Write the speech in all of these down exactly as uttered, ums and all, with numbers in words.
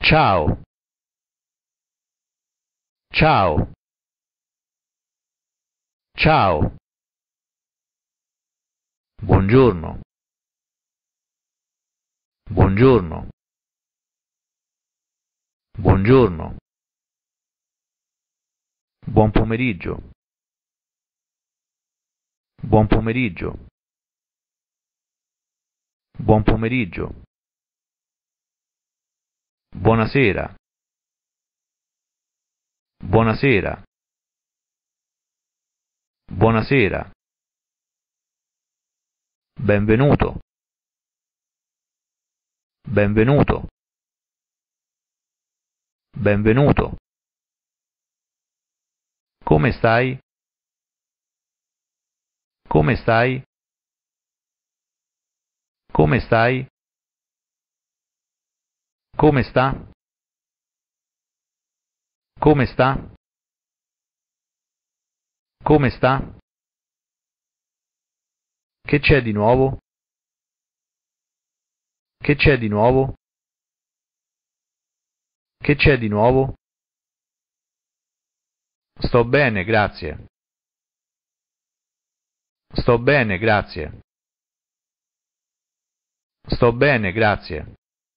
Ciao. Ciao. Ciao. Buongiorno. Buongiorno. Buongiorno. Buon pomeriggio. Buon pomeriggio. Buon pomeriggio. Buonasera. Buonasera. Buonasera. Benvenuto. Benvenuto. Benvenuto. Come stai? Come stai? Come stai? Come sta? Come sta? Come sta? Che c'è di nuovo? Che c'è di nuovo? Che c'è di nuovo? Sto bene, grazie. Sto bene, grazie. Sto bene, grazie.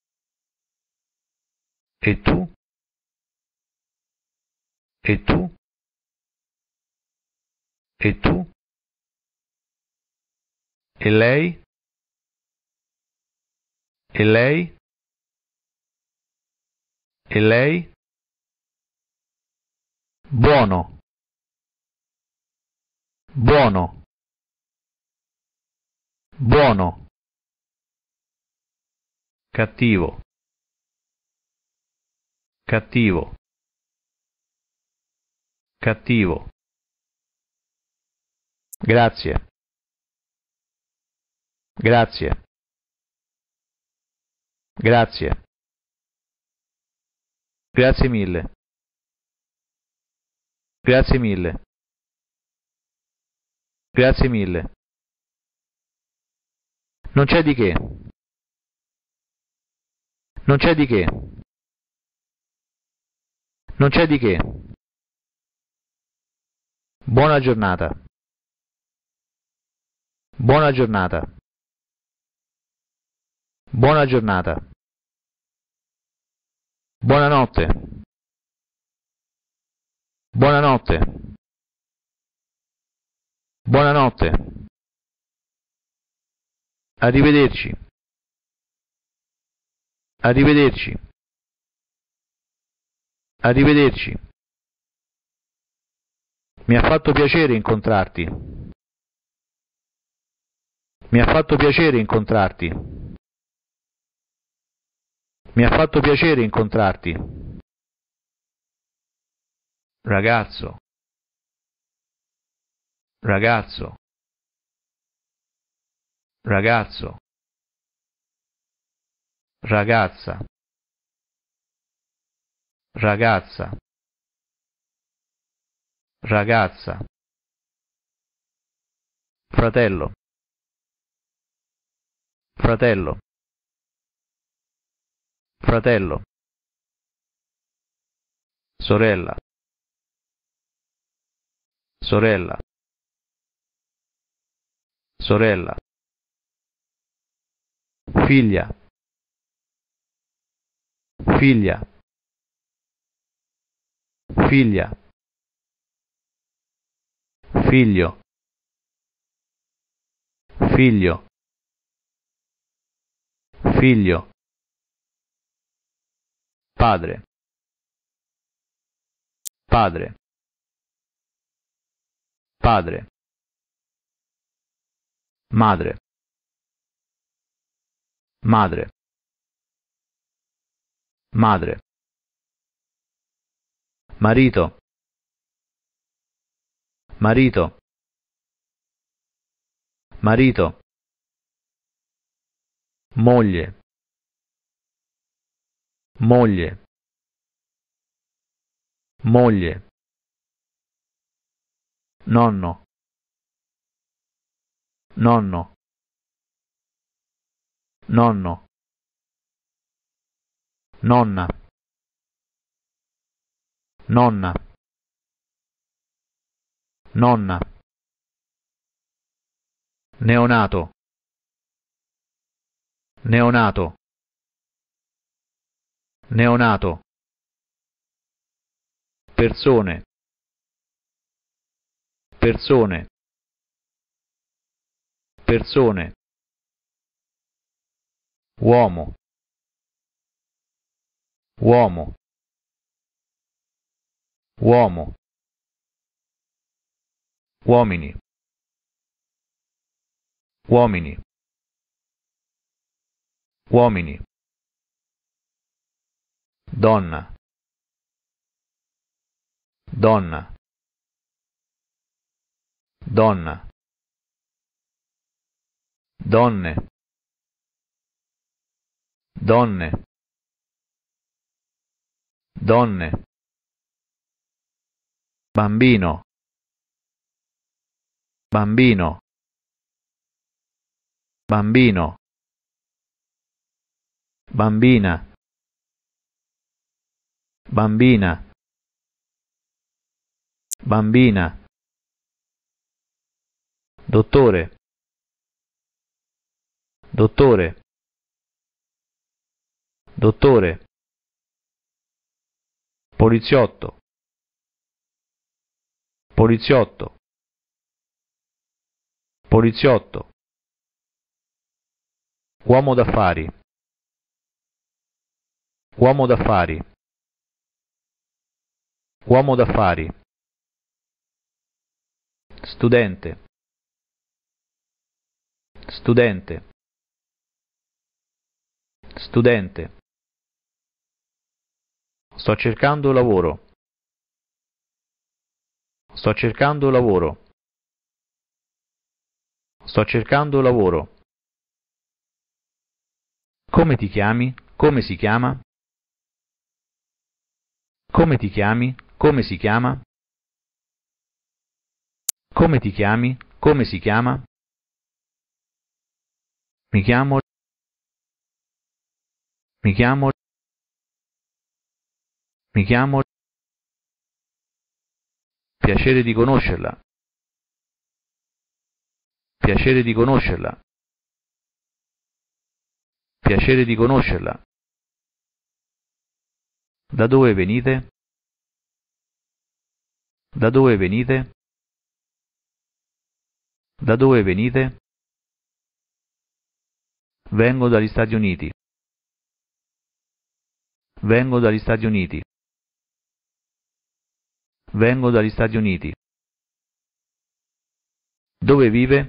E tu? E tu? E tu? E lei? E lei? E lei? Buono. Buono. Buono. Cattivo. Cattivo. Cattivo. Grazie. Grazie. Grazie. Grazie mille. Grazie mille. Grazie mille. Non c'è di che. Non c'è di che. Non c'è di che. Buona giornata. Buona giornata. Buona giornata. Buonanotte. Buonanotte. Buonanotte. Arrivederci. Arrivederci. Arrivederci. Mi ha fatto piacere incontrarti. Mi ha fatto piacere incontrarti. Mi ha fatto piacere incontrarti. Ragazzo. Ragazzo. Ragazzo. Ragazza. Ragazza. Ragazza. Fratello. Fratello. Fratello. Sorella. Sorella. Sorella. Figlia. Figlia. Figlia. Figlio. Figlio. Figlio. Padre. Padre. Padre. Madre. Madre. Madre. Marito. Marito. Marito. Moglie. Moglie. Moglie. Nonno. Nonno. Nonno. Nonna. nonna, nonna, neonato, neonato, neonato, persone, persone, persone, uomo, uomo, uomo, uomini, uomini, uomini, donna, donna, donna, donne, donne, donne, bambino, bambino, bambino, bambina, bambina, bambina, dottore, dottore, dottore, poliziotto, poliziotto, poliziotto, uomo d'affari, uomo d'affari, uomo d'affari, studente, studente, studente, sto cercando lavoro, sto cercando lavoro, sto cercando lavoro, come ti chiami? Come si chiama? Come ti chiami? Come si chiama? Come ti chiami? Come si chiama? Mi chiamo. Mi chiamo. Mi chiamo. Piacere di conoscerla. Piacere di conoscerla. Piacere di conoscerla. Da dove venite? Da dove venite? Da dove venite? Vengo dagli Stati Uniti. Vengo dagli Stati Uniti. Vengo dagli Stati Uniti. Dove vive?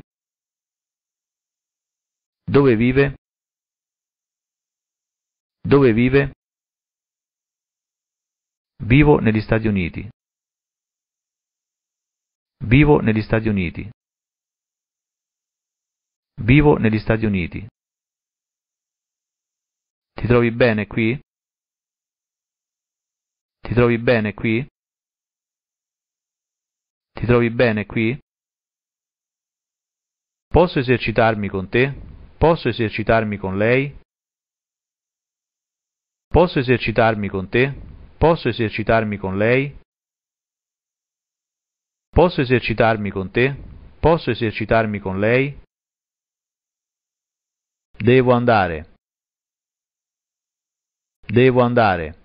Dove vive? Dove vive? Vivo negli Stati Uniti. Vivo negli Stati Uniti. Vivo negli Stati Uniti. Ti trovi bene qui? Ti trovi bene qui? Ti trovi bene qui? Posso esercitarmi con te? Posso esercitarmi con lei? Posso esercitarmi con te? Posso esercitarmi con lei? Posso esercitarmi con te? Posso esercitarmi con lei? Devo andare. Devo andare.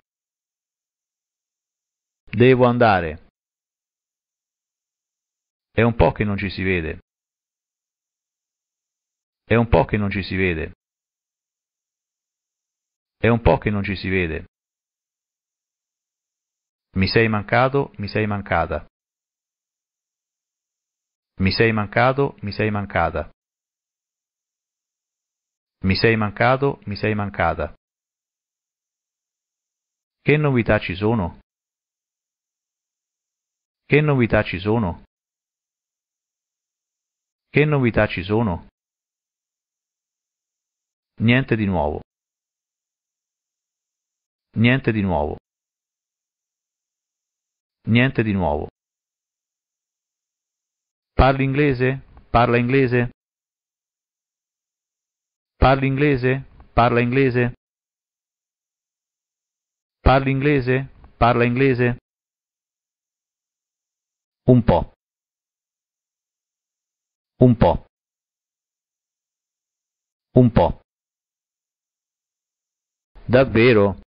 Devo andare. È un po' che non ci si vede. È un po' che non ci si vede. È un po' che non ci si vede. Mi sei mancato, mi sei mancata. Mi sei mancato, mi sei mancata. Mi sei mancato, mi sei mancata. Che novità ci sono? Che novità ci sono? Che novità ci sono? Niente di nuovo. Niente di nuovo. Niente di nuovo. Parli inglese? Parla inglese? Parli inglese? Parla inglese? Parli inglese? Parla inglese? Un po'. Un po'. Un po'. Davvero?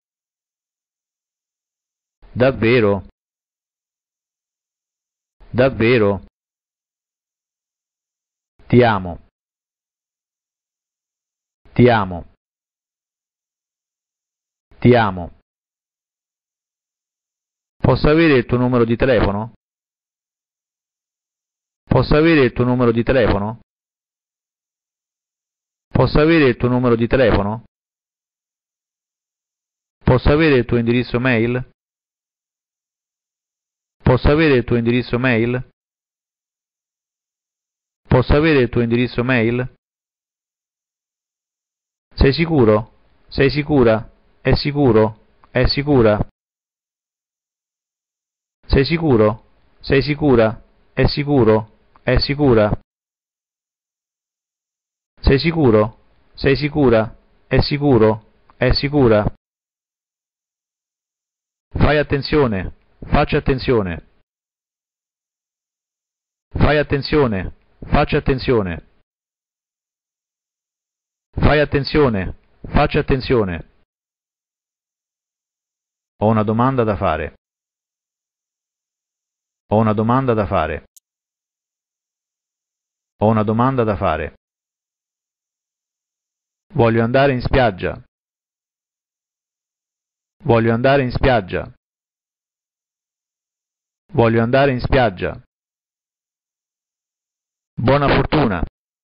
Davvero? Davvero? Ti amo. Ti amo. Ti amo. Posso avere il tuo numero di telefono? Posso avere il tuo numero di telefono? Posso avere il tuo numero di telefono? Posso avere il tuo indirizzo mail? Posso avere il tuo indirizzo mail? Posso avere il tuo indirizzo mail? Sei sicuro? Sei sicura? È sicuro? È sicura? Sei sicuro? Sei sicura? È sicuro? È sicura? Sei sicuro? Sei sicura? È sicuro? È sicura? Fai attenzione! Faccia attenzione! Fai attenzione! Faccia attenzione! Fai attenzione! Faccia attenzione! Ho una domanda da fare. Ho una domanda da fare. Ho una domanda da fare. Voglio andare in spiaggia. Voglio andare in spiaggia. Voglio andare in spiaggia. Buona fortuna.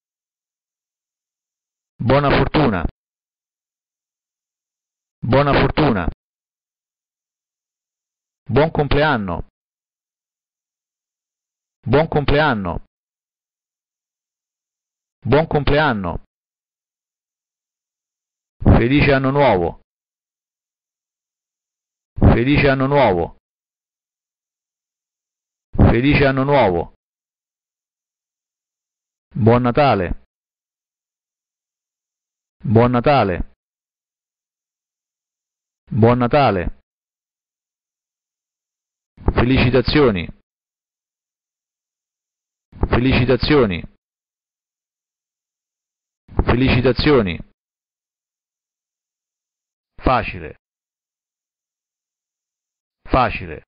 Buona fortuna. Buona fortuna. Buon compleanno. Buon compleanno. Buon compleanno. Felice anno nuovo. Felice anno nuovo. Felice anno nuovo. Buon Natale. Buon Natale. Buon Natale. Felicitazioni. Felicitazioni. Felicitazioni. Facile. Facile.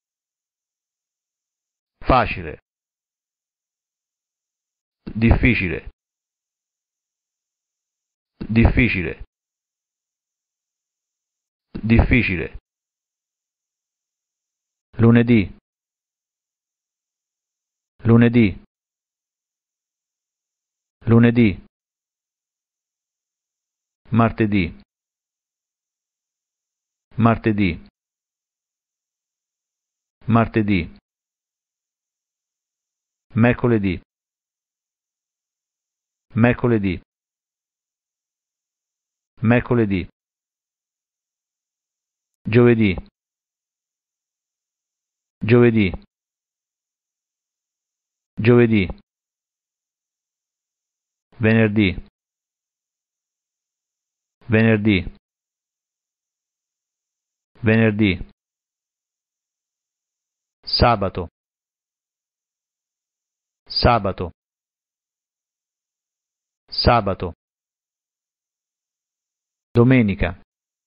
Facile. Difficile. Difficile. Difficile. Lunedì. Lunedì. Lunedì. Martedì. Martedì. Martedì. Mercoledì. Mercoledì. Mercoledì. Giovedì. Giovedì. Giovedì. Venerdì. Venerdì. Venerdì. Sabato. Sabato. Sabato. Domenica.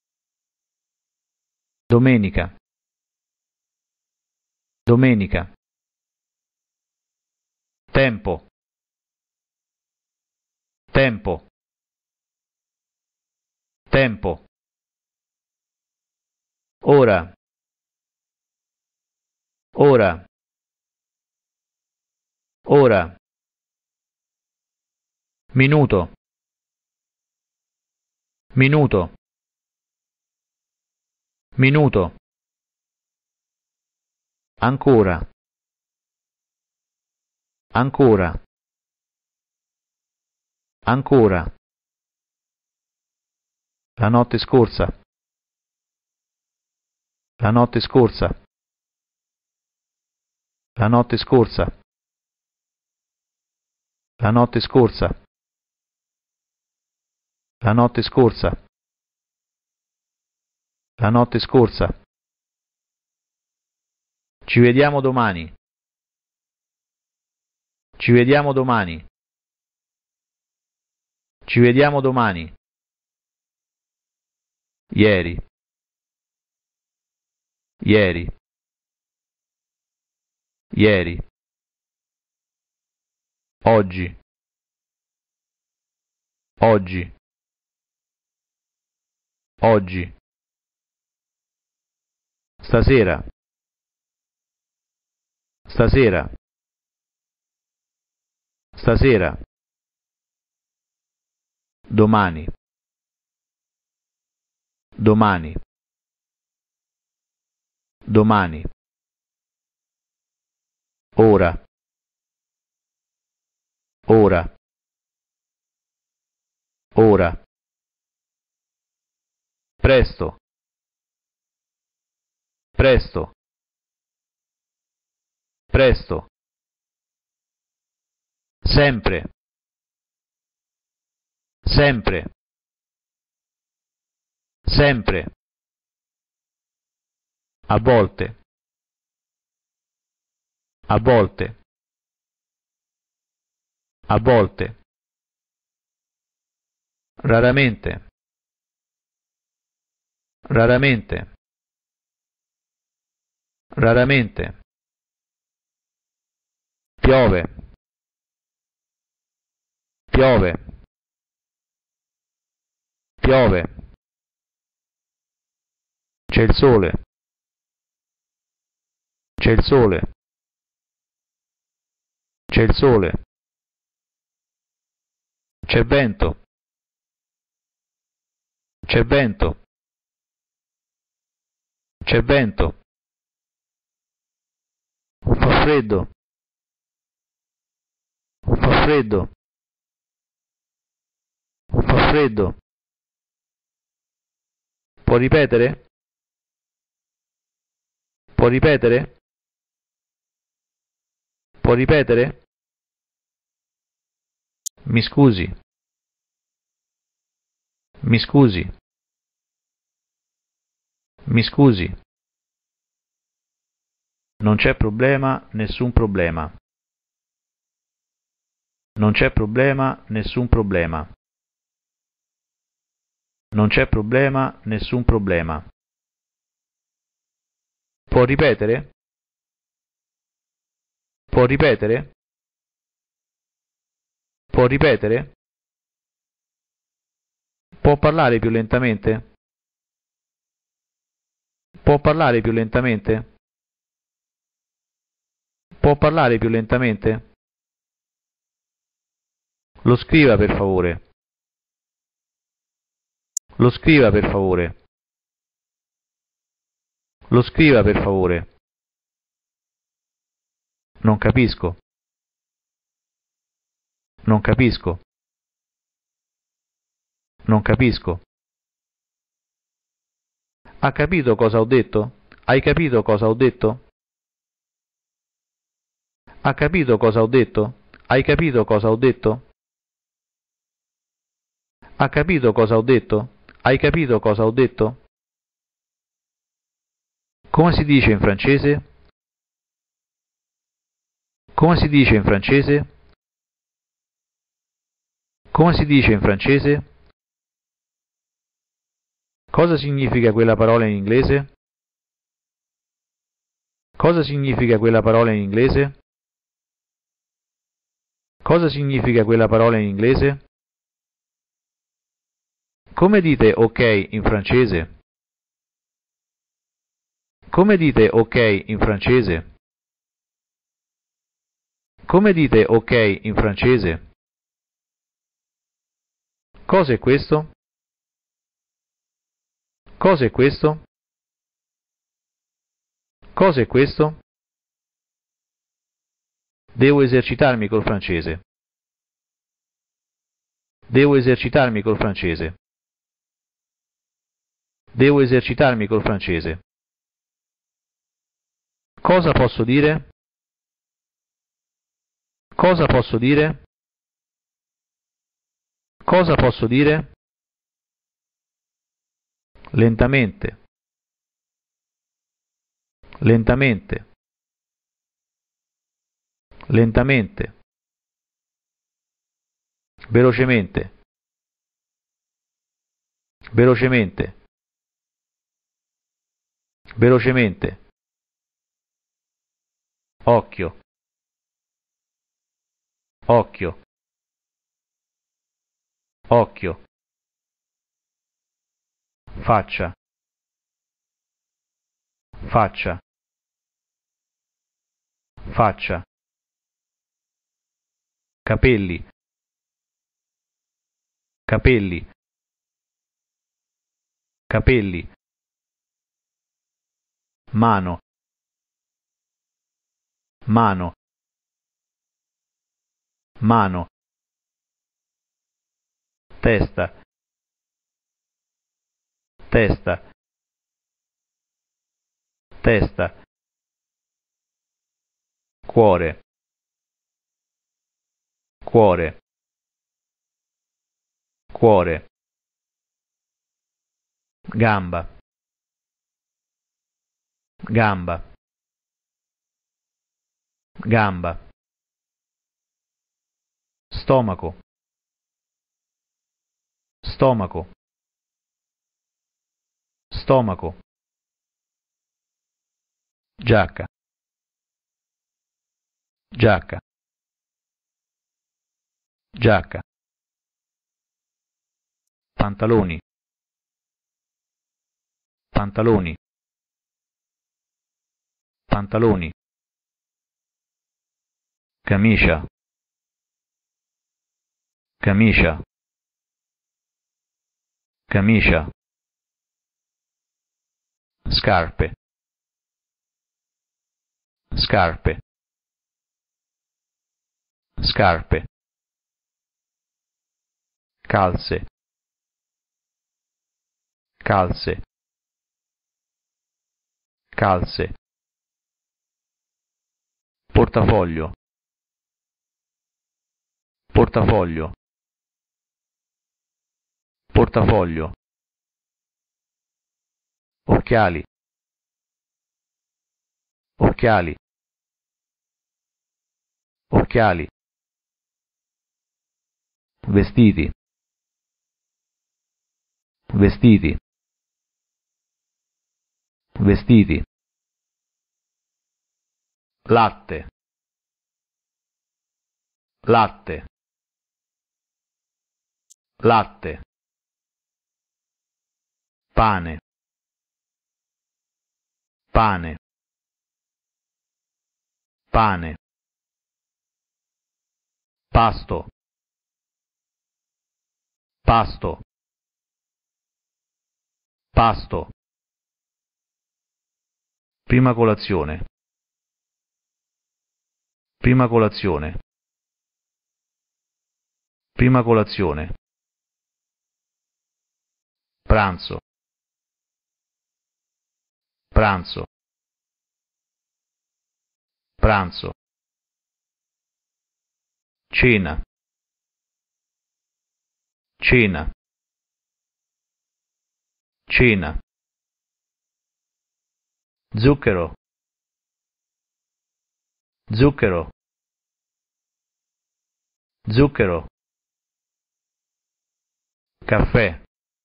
Domenica. Domenica. Tempo. Tempo. Tempo. Ora. Ora. Ora. Minuto. Minuto. Minuto. Ancora. Ancora. Ancora. La notte scorsa. La notte scorsa. La notte scorsa. La notte scorsa. La notte scorsa. La notte scorsa. Ci vediamo domani. Ci vediamo domani. Ci vediamo domani. Ieri. Ieri. Ieri. Oggi. Oggi. Oggi. Stasera. Stasera. Stasera. Domani. Domani. Domani. Ora. Ora. Ora. Presto. Presto. Presto. Sempre. Sempre. Sempre. A volte. A volte. A volte. Raramente. Raramente. Raramente. Piove. Piove. Piove. C'è il sole. C'è il sole. C'è il sole. C'è vento. C'è vento. C'è vento. Fa freddo. Fa freddo. Fa freddo. Può ripetere? Può ripetere? Può ripetere? Mi scusi. Mi scusi. Mi scusi. Non c'è problema, nessun problema. Non c'è problema, nessun problema. Non c'è problema, nessun problema. Può ripetere? Può ripetere? Può ripetere? Può parlare più lentamente? Può parlare più lentamente? Può parlare più lentamente? Lo scriva per favore. Lo scriva per favore. Lo scriva per favore. Non capisco. Non capisco. Non capisco. Ha capito cosa ho detto? Hai capito cosa ho detto? Ha capito cosa ho detto? Hai capito cosa ho detto? Ha capito cosa ho detto? Hai capito cosa ho detto? Come si dice in francese? Come si dice in francese? Come si dice in francese? Cosa significa quella parola in inglese? Cosa significa quella parola in inglese? Cosa significa quella parola in inglese? Come dite ok in francese? Come dite ok in francese? Come dite ok in francese? Cos'è questo? Cos'è questo? Cos'è questo? Devo esercitarmi col francese. Devo esercitarmi col francese. Devo esercitarmi col francese. Cosa posso dire? Cosa posso dire? Cosa posso dire? Lentamente. Lentamente. Lentamente. velocemente, velocemente, velocemente, occhio, occhio, occhio, faccia, faccia, faccia, capelli, capelli, capelli, mano, mano, mano, testa, testa, testa, cuore, cuore, cuore, gamba, gamba, gamba, stomaco, stomaco, stomaco, giacca, giacca, giacca, pantaloni, pantaloni, pantaloni, camicia, camicia, camicia, scarpe, scarpe, scarpe, calze, calze, calze, portafoglio, portafoglio, portafoglio, occhiali, occhiali, occhiali, vestiti, vestiti, vestiti, latte, latte, latte, pane, pane, pane, pasto, pasto, pasto, prima colazione, prima colazione, prima colazione, pranzo, pranzo, pranzo, cena, cena, cena, zucchero, zucchero, zucchero, caffè,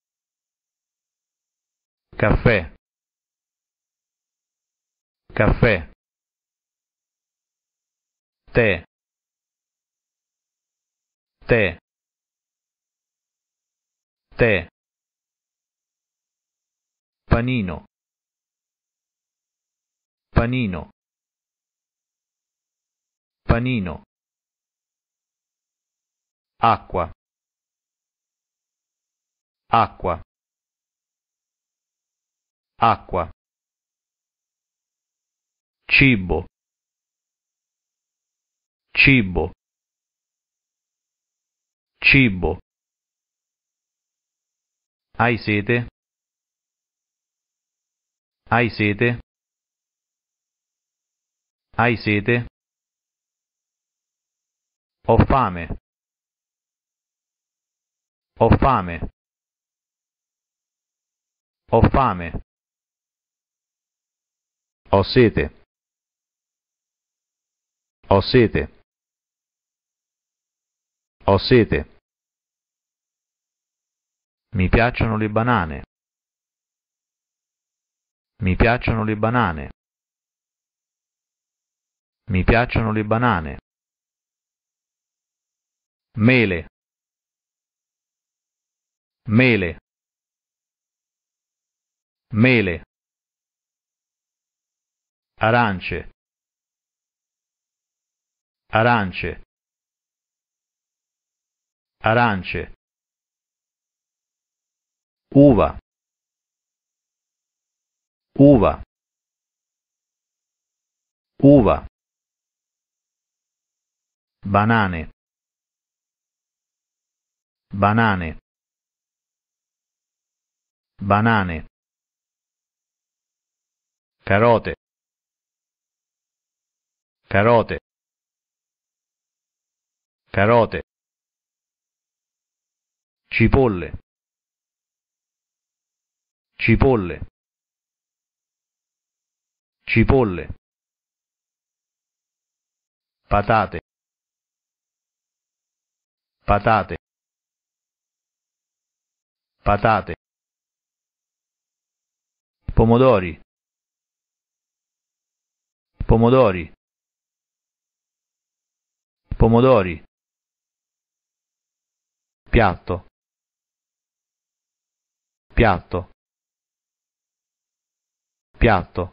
caffè, caffè, tè, tè, tè, panino, panino, panino, acqua, acqua, acqua, cibo, cibo, cibo, hai sete? Hai sete? Hai sete? Ho fame. Ho fame. Ho fame. Ho sete. Ho sete. Ho sete. Mi piacciono le banane. Mi piacciono le banane. Mi piacciono le banane. Mele. Mele. Mele. Arance. Arance. Arance. Uva. Uva. Uva. Banane. Banane. Banane. Carote. Carote. Carote. Cipolle. Cipolle. Cipolle. Patate. Patate. Patate. Pomodori. Pomodori. Pomodori. Piatto. Piatto. Piatto.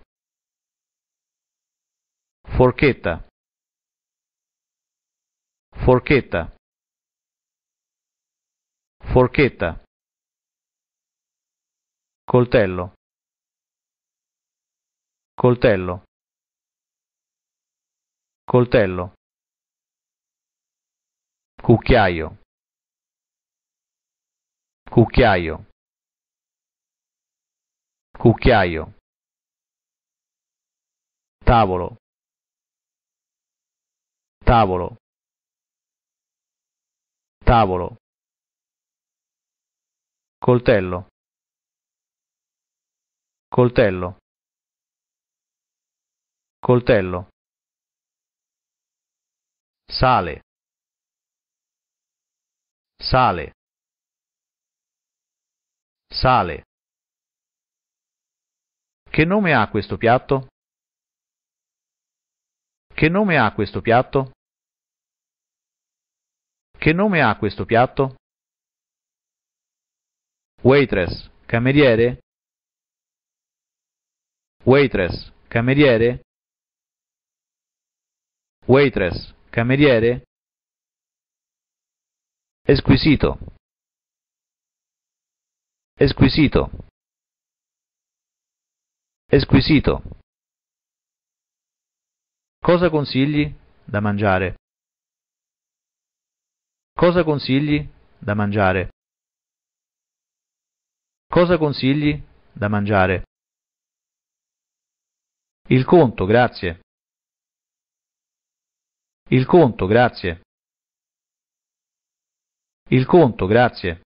Forchetta. Forchetta. Forchetta. Coltello. Coltello. Coltello. Cucchiaio. Cucchiaio. Cucchiaio. Tavolo. Tavolo. Tavolo. Coltello. Coltello. Coltello. Sale. Sale. Sale. Che nome ha questo piatto? Che nome ha questo piatto? Che nome ha questo piatto? Waitress, cameriere? Waitress, cameriere? Waitress, cameriere? Esquisito. Esquisito. Esquisito. Cosa consigli da mangiare? Cosa consigli da mangiare? Cosa consigli da mangiare? Il conto, grazie. Il conto, grazie. Il conto, grazie.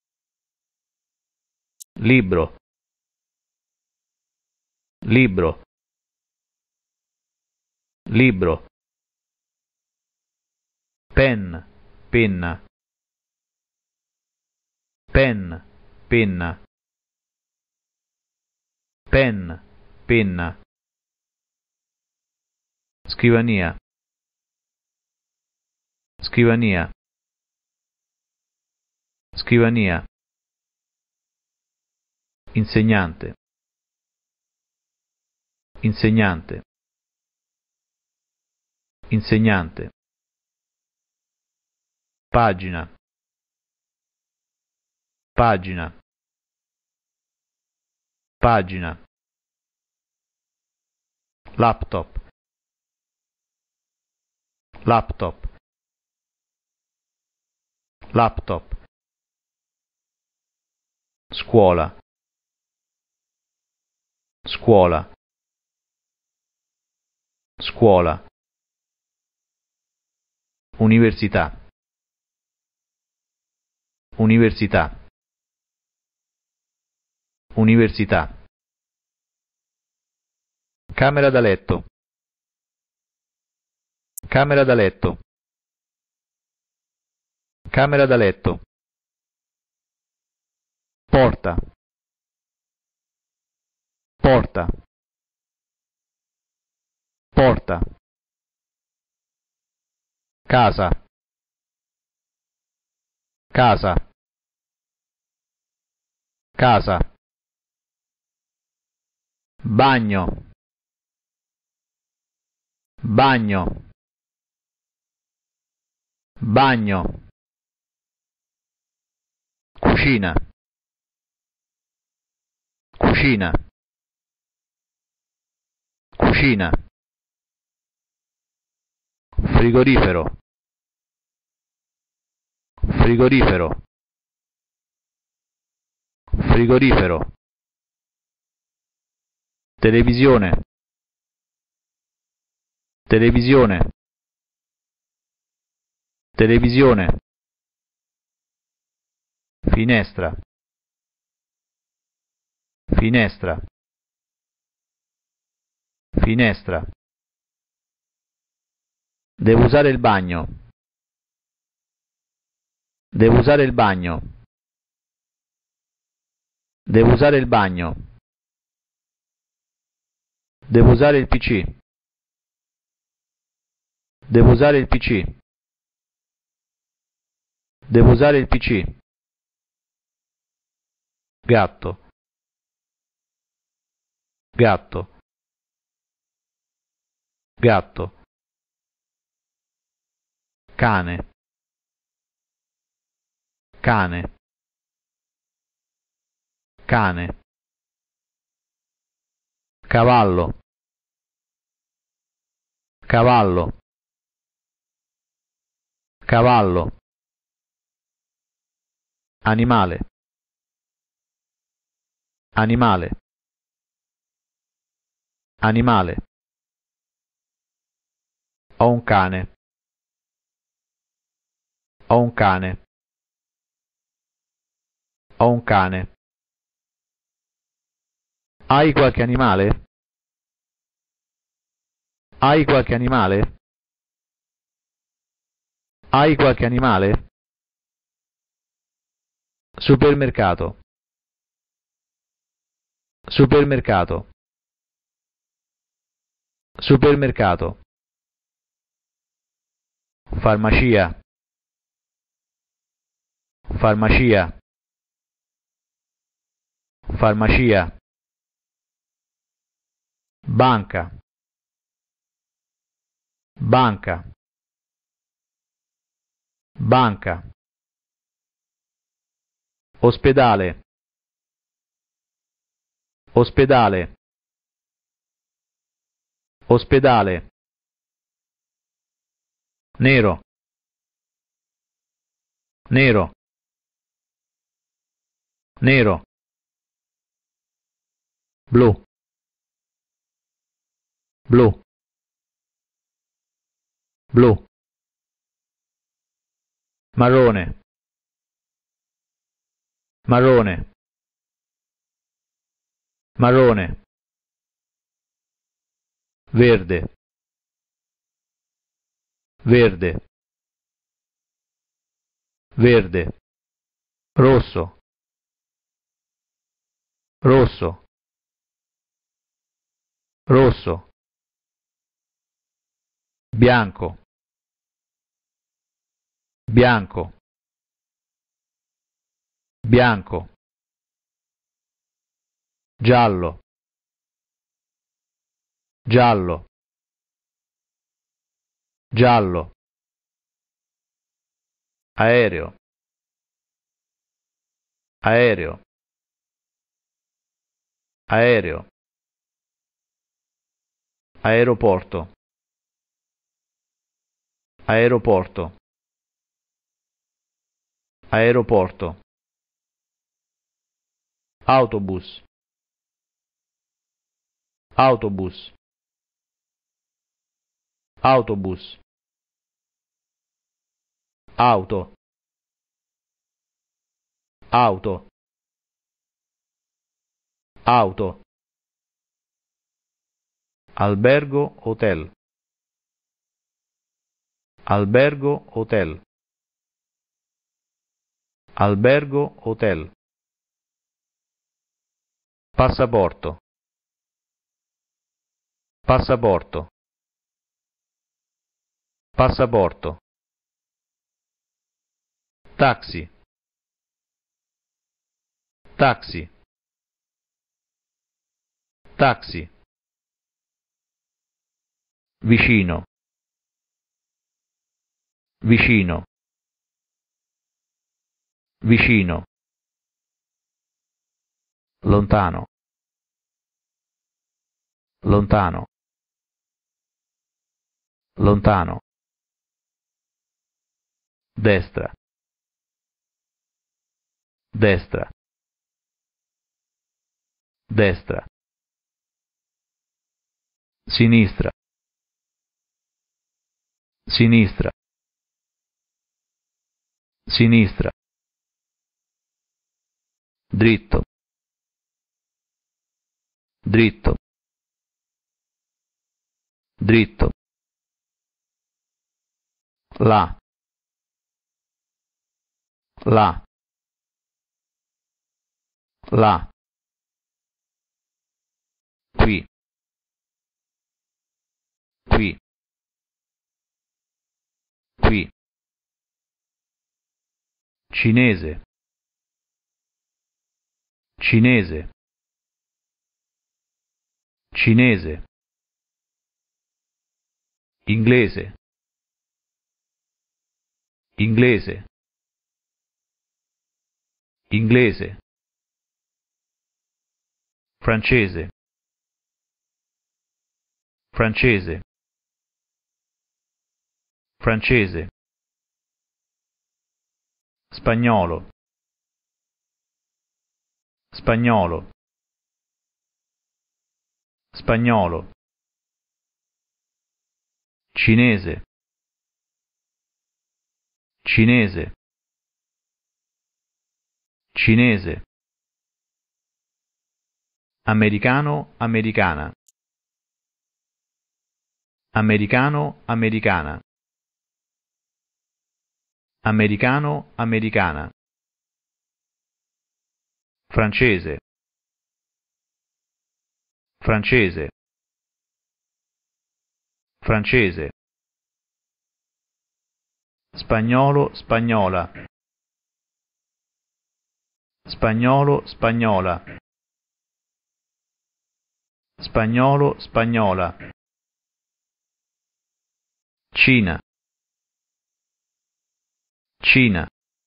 Libro. Libro. Libro. Pen, penna. Pen, penna. Pen, penna. Scrivania. Scrivania. Scrivania. Insegnante. Insegnante. Insegnante. Pagina. Pagina. Pagina. Laptop. Laptop. Laptop. Scuola. Scuola. Scuola. Università. Università. Università. Camera da letto. Camera da letto. Camera da letto. porta, porta, porta, casa, casa, casa, bagno, bagno, bagno, cucina, cucina, cucina, frigorifero, frigorifero, frigorifero, televisione, televisione, televisione, finestra, finestra, finestra. Devo usare il bagno. Devo usare il bagno. Devo usare il bagno. Devo usare il P C. Devo usare il P C. Devo usare il P C. Gatto. Gatto. Gatto. Cane. Cane. Cane. Cavallo. Cavallo. Cavallo. Animale. Animale. Animale. Ho un cane. Ho un cane. Ho un cane. Hai qualche animale? Hai qualche animale? Hai qualche animale? Supermercato. Supermercato. Supermercato. Farmacia. Farmacia. Farmacia. Banca. Banca. Banca. Ospedale. Ospedale. Ospedale. Nero. Nero. Nero. Blu. Blu. Blu. Marrone. Marrone. Marrone. Verde. Verde. Verde. Rosso. Rosso. Rosso. Bianco. Bianco. Bianco. Giallo. Giallo. Giallo. Aereo. Aereo. Aereo. Aeroporto. Aeroporto. Aeroporto. Autobus. Autobus. Autobus. Auto. Auto. Auto. Albergo, hotel. Albergo, hotel. Albergo, hotel. passaporto, passaporto, passaporto, taxi, taxi, taxi, vicino, vicino, vicino, lontano, lontano, lontano, destra, destra, destra, sinistra, sinistra, sinistra, dritto, dritto, dritto, là, là, là, qui, qui, qui, cinese, cinese, cinese, inglese, inglese, inglese, francese, francese, francese, spagnolo, spagnolo, spagnolo, cinese, cinese, cinese, americano, americana, americano, americana, americano, americana, francese, francese, francese, spagnolo, spagnola, spagnolo, spagnola, spagnolo, spagnola, Cina, Cina,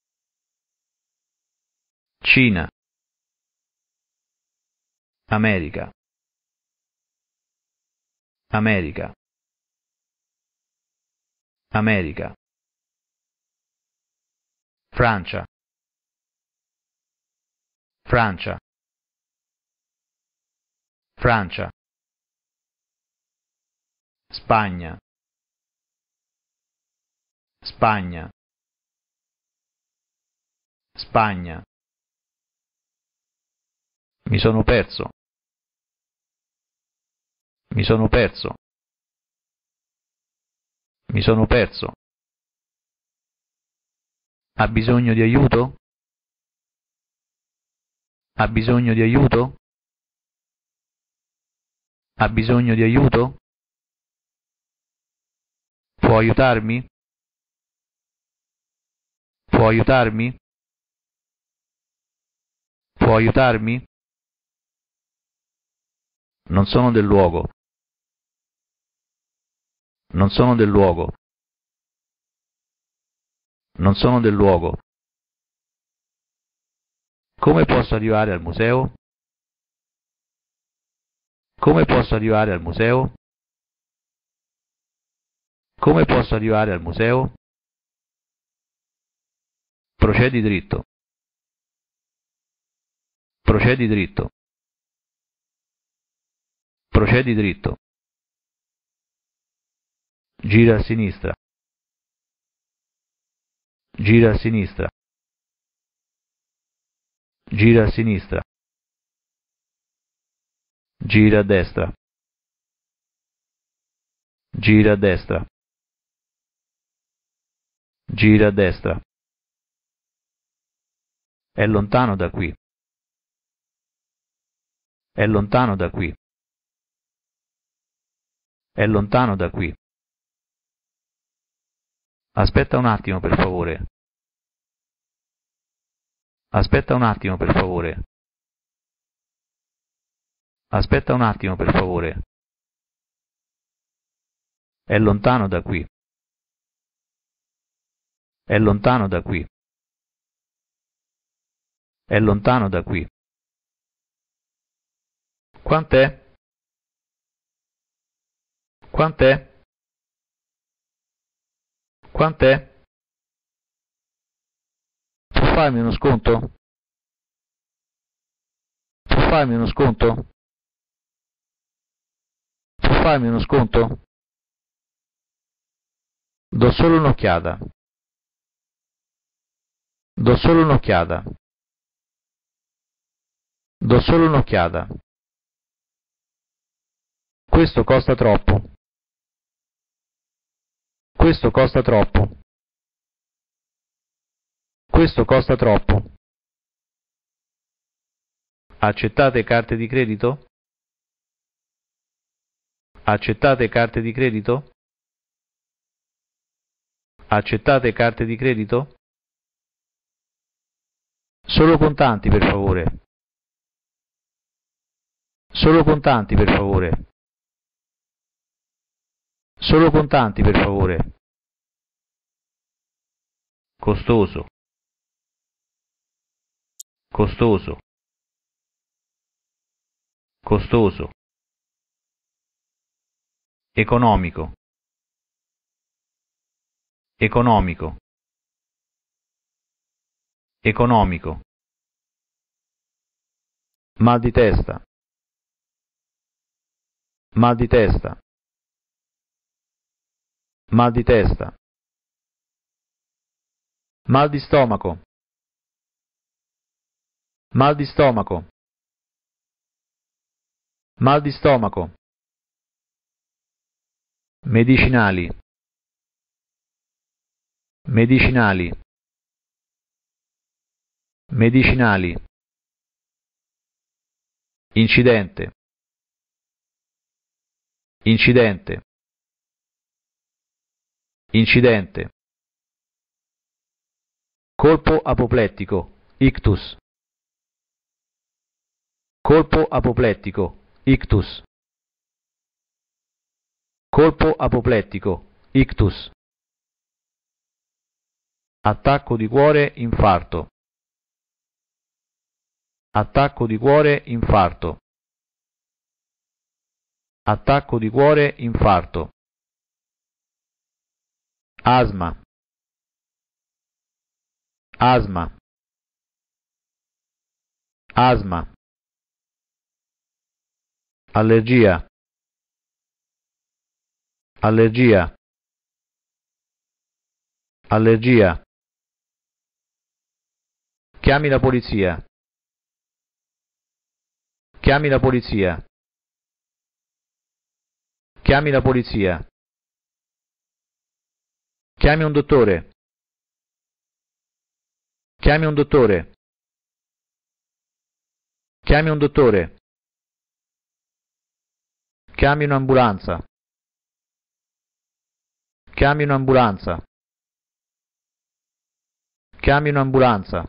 Cina, America, America, America, Francia, Francia, Francia, Spagna, Spagna, Spagna. Mi sono perso. Mi sono perso. Mi sono perso. Ha bisogno di aiuto? Ha bisogno di aiuto? Ha bisogno di aiuto? Può aiutarmi? Può aiutarmi? Può aiutarmi? Non sono del luogo. Non sono del luogo. Non sono del luogo. Come posso arrivare al museo? Come posso arrivare al museo? Come posso arrivare al museo? Procedi dritto. Procedi dritto. Procedi dritto. Gira a sinistra. Gira a sinistra. Gira a sinistra. Gira a destra. Gira a destra. Gira a destra. È lontano da qui. È lontano da qui. È lontano da qui. Aspetta un attimo, per favore. Aspetta un attimo, per favore. Aspetta un attimo, per favore. È lontano da qui. È lontano da qui. È lontano da qui. Quant'è? Quant'è? Quant'è? Può farmi uno sconto? Può farmi uno sconto? Può farmi uno sconto? Do solo un'occhiata. Do solo un'occhiata. Do solo un'occhiata. Questo costa troppo. Questo costa troppo. Questo costa troppo. Accettate carte di credito? Accettate carte di credito? Accettate carte di credito? Solo contanti, per favore. Solo contanti, per favore. Solo contanti, per favore. Costoso. Costoso. Costoso. Economico. Economico. Economico. Mal di testa. Mal di testa. Mal di testa. Mal di stomaco. Mal di stomaco. Mal di stomaco. Medicinali. Medicinali. Medicinali. Incidente. Incidente. Incidente. Colpo apoplettico. Ictus. Colpo apoplettico. Ictus. Colpo apoplettico. Ictus. Attacco di cuore, infarto. Attacco di cuore, infarto. Attacco di cuore, infarto. Asma. Asma. Asma. Allergia. Allergia. Allergia. Chiami la polizia. Chiami la polizia. Chiami la polizia. Chiami un dottore. Chiami un dottore. Chiami un dottore. Chiami un'ambulanza. Chiami un'ambulanza. Chiami un'ambulanza.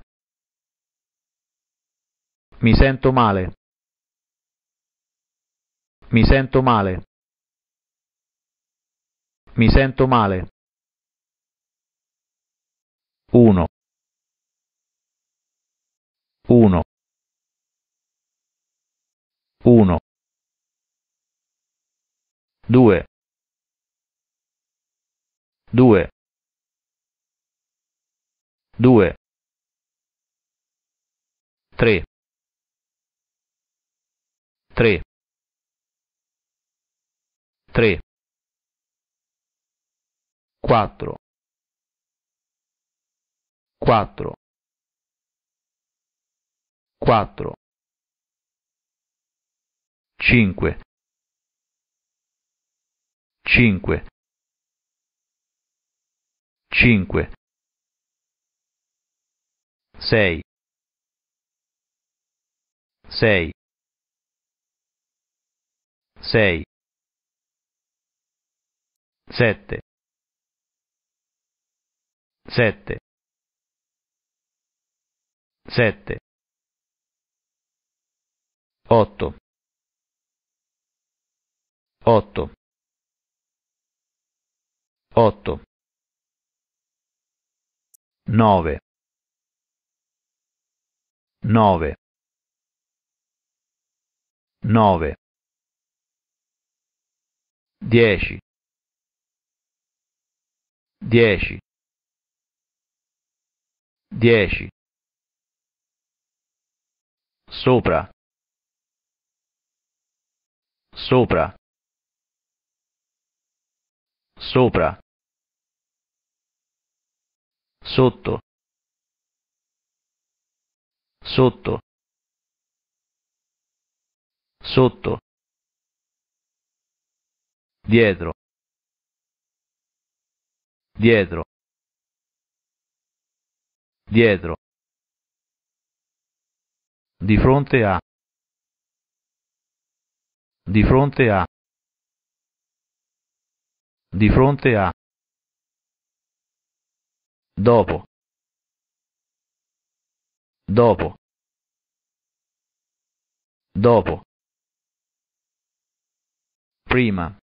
Mi sento male. Mi sento male. Mi sento male. Uno. Uno. Uno. Due. Due. Due. Tre. Tre. Tre. Quattro. Quattro. Quattro. Cinque. Cinque. Cinque. Sei. Sei. sei, sette, sette, sette, otto, otto, otto, nove, nove, nove, dieci, dieci, dieci, sopra, sopra, sopra, sotto, sotto, sotto, dietro, dietro, dietro, di fronte a, di fronte a, di fronte a, dopo, dopo, dopo, prima,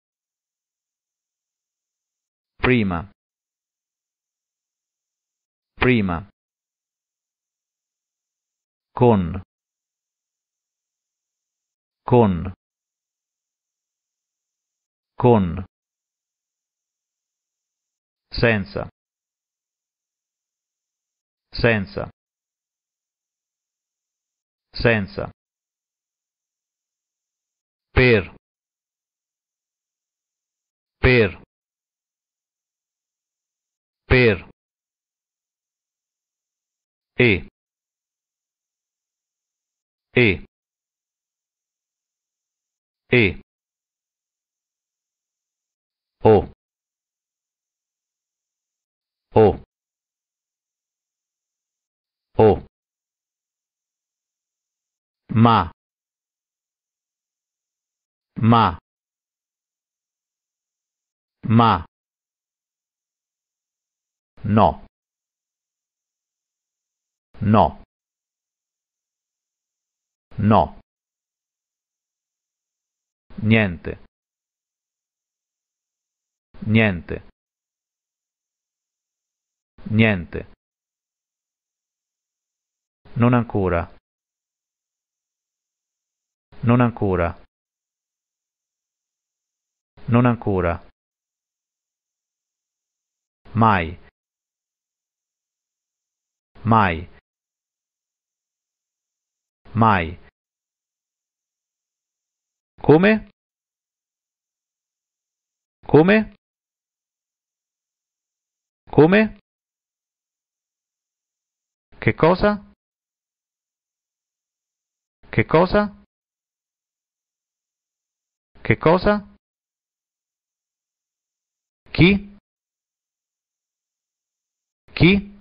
prima, prima, con, con, con, senza, senza, senza, per, per, per, e, e, e, o, o, o, ma, ma, ma, no, no, no, niente, niente, niente, non ancora, non ancora, non ancora, mai, mai, mai, come? Come? Come? Che cosa? Che cosa? Che cosa? Chi? Chi?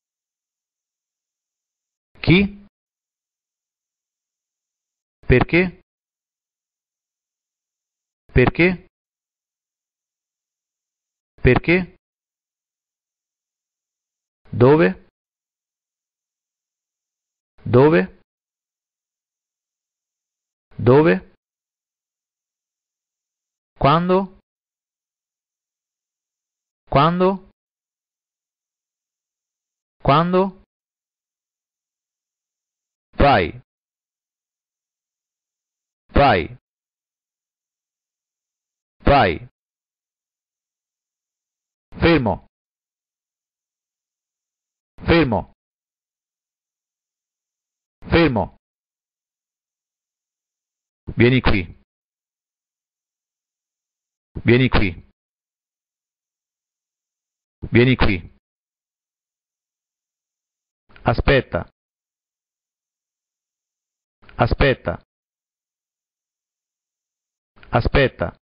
Chi? Perché? Perché? Perché? Dove? Dove? Dove? Quando? Quando? Quando? Vai. Vai. Vai. Fermo. Fermo. Fermo. Vieni qui. Vieni qui. Vieni qui. Aspetta. Aspetta. Aspetta.